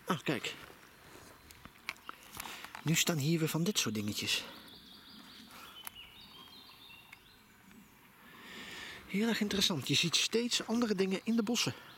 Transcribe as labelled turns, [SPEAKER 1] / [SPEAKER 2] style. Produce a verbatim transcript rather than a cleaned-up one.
[SPEAKER 1] Ah, kijk. Nu staan hier weer van dit soort dingetjes. Heel erg interessant. Je ziet steeds andere dingen in de bossen.